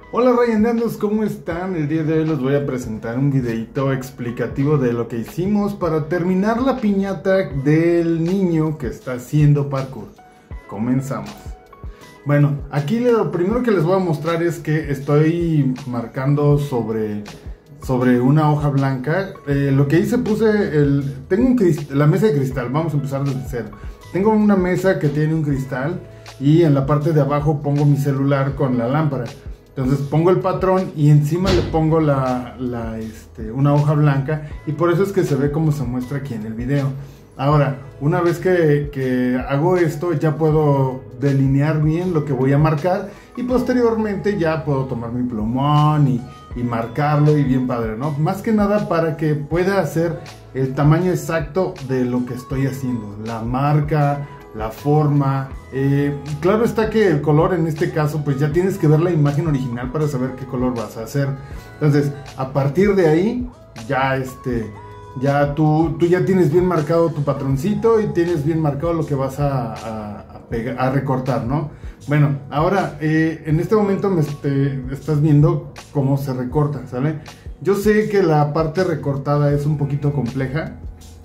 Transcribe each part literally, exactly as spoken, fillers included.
Hola Rayandeandos, ¿cómo están? El día de hoy les voy a presentar un videito explicativo de lo que hicimos para terminar la piñata del niño que está haciendo parkour. Comenzamos. Bueno, aquí lo primero que les voy a mostrar es que estoy marcando sobre, sobre una hoja blanca. Eh, lo que hice, puse el... Tengo un la mesa de cristal, vamos a empezar desde cero. Tengo una mesa que tiene un cristal y en la parte de abajo pongo mi celular con la lámpara. Entonces pongo el patrón y encima le pongo la, la, este, una hoja blanca, y por eso es que se ve como se muestra aquí en el video. Ahora, una vez que, que hago esto, ya puedo delinear bien lo que voy a marcar, y posteriormente ya puedo tomar mi plumón y, y marcarlo, y bien padre, ¿no? Más que nada para que pueda hacer el tamaño exacto de lo que estoy haciendo, la marca, la forma. Eh, claro está que el color en este caso, pues ya tienes que ver la imagen original para saber qué color vas a hacer. Entonces, a partir de ahí, ya este, ya tú, tú ya tienes bien marcado tu patroncito y tienes bien marcado lo que vas a, a, a, pegar, a recortar, ¿no? Bueno, ahora, eh, en este momento me este, estás viendo cómo se recorta, ¿sale? Yo sé que la parte recortada es un poquito compleja,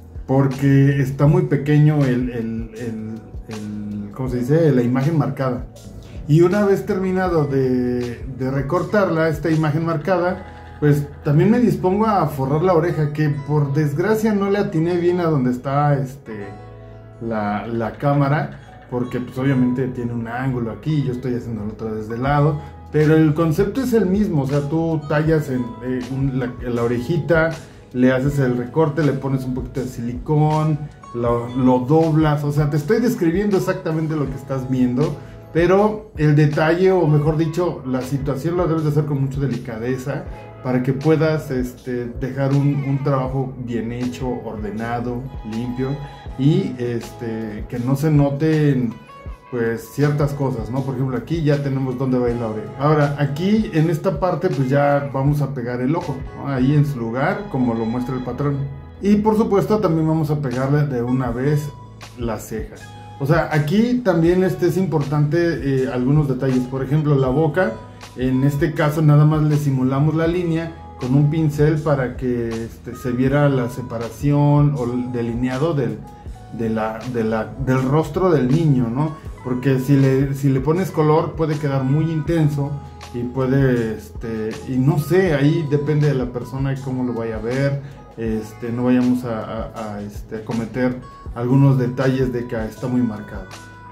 porque está muy pequeño el, el, el, el, ¿cómo se dice? La imagen marcada. Y una vez terminado de, de recortarla, esta imagen marcada, pues también me dispongo a forrar la oreja, que por desgracia no le atiné bien a donde está este, la, la cámara, porque pues obviamente tiene un ángulo aquí, yo estoy haciendo el otro desde el lado, pero el concepto es el mismo. O sea, tú tallas en, eh, un, la, la orejita, le haces el recorte, le pones un poquito de silicón, lo, lo doblas. O sea, te estoy describiendo exactamente lo que estás viendo, pero el detalle, o mejor dicho, la situación lo debes de hacer con mucha delicadeza para que puedas este, dejar un, un trabajo bien hecho, ordenado, limpio, y este, que no se noten pues ciertas cosas, ¿no? Por ejemplo, aquí ya tenemos dónde va a ir la oreja. Ahora, aquí en esta parte pues ya vamos a pegar el ojo, ¿no? Ahí en su lugar, como lo muestra el patrón. Y por supuesto también vamos a pegarle de una vez las cejas. O sea, aquí también este es importante eh, algunos detalles. Por ejemplo, la boca, en este caso nada más le simulamos la línea con un pincel para que este, se viera la separación o el delineado del, de la, de la, del rostro del niño, ¿no? Porque si le, si le pones color puede quedar muy intenso y puede, este, y no sé, ahí depende de la persona y cómo lo vaya a ver. Este, no vayamos a, a, a, este, a cometer algunos detalles de que está muy marcado.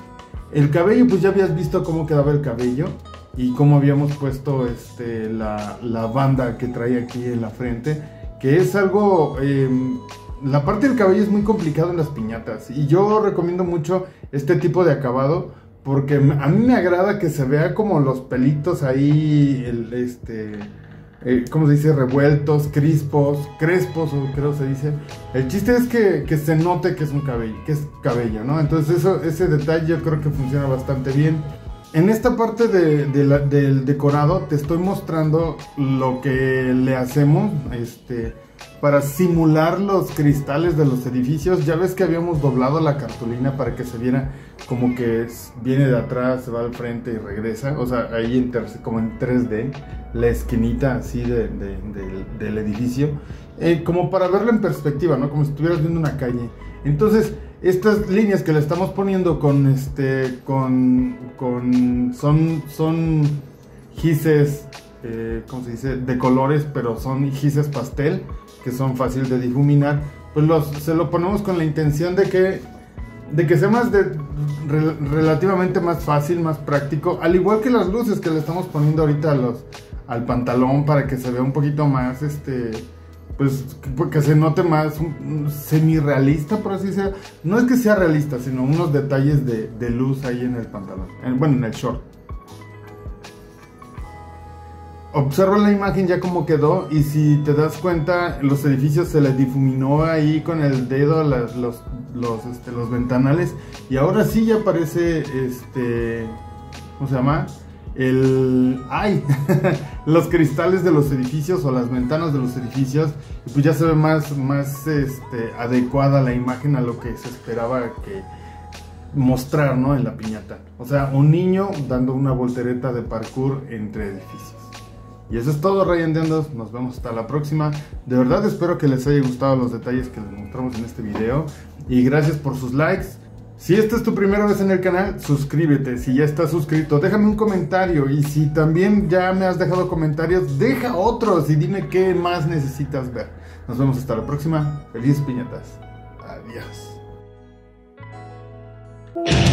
El cabello, pues ya habías visto cómo quedaba el cabello y cómo habíamos puesto este, la, la banda que trae aquí en la frente, que es algo... Eh, la parte del cabello es muy complicado en las piñatas, y yo recomiendo mucho este tipo de acabado porque a mí me agrada que se vea como los pelitos ahí, el, este, eh, ¿cómo se dice? Revueltos, crispos, crespos, o creo se dice. El chiste es que, que se note que es un cabello, que es cabello, ¿no? Entonces eso, ese detalle yo creo que funciona bastante bien. En esta parte de, de la, del decorado te estoy mostrando lo que le hacemos, este... para simular los cristales de los edificios. Ya ves que habíamos doblado la cartulina para que se viera como que viene de atrás, se va al frente y regresa. O sea, ahí en como en tres D, la esquinita así de, de, de, del edificio, eh, como para verlo en perspectiva, ¿no? Como si estuvieras viendo una calle. Entonces, estas líneas que le estamos poniendo con este, con, con son, son gises, eh, ¿cómo se dice? De colores, pero son gises pastel, que son fáciles de difuminar. Pues los, se lo ponemos con la intención de que, de que sea más de, re, relativamente más fácil, más práctico, al igual que las luces que le estamos poniendo ahorita a los, al pantalón, para que se vea un poquito más, este, pues que, que se note más un, un semi-realista, por así decirlo. No es que sea realista, sino unos detalles de, de luz ahí en el pantalón, en, bueno, en el short. Observa la imagen ya como quedó, y si te das cuenta, los edificios se les difuminó ahí con el dedo las, los, los, este, los ventanales, y ahora sí ya aparece este, ¿cómo se llama? El, ay, los cristales de los edificios o las ventanas de los edificios, y pues ya se ve más, más este, adecuada la imagen a lo que se esperaba que mostrar, ¿no? En la piñata. O sea, un niño dando una voltereta de parkour entre edificios. Y eso es todo, Rayendeandos. Nos vemos hasta la próxima. De verdad espero que les haya gustado los detalles que les mostramos en este video. Y gracias por sus likes. Si esta es tu primera vez en el canal, suscríbete. Si ya estás suscrito, déjame un comentario. Y si también ya me has dejado comentarios, deja otros y dime qué más necesitas ver. Nos vemos hasta la próxima. Felices piñatas. Adiós.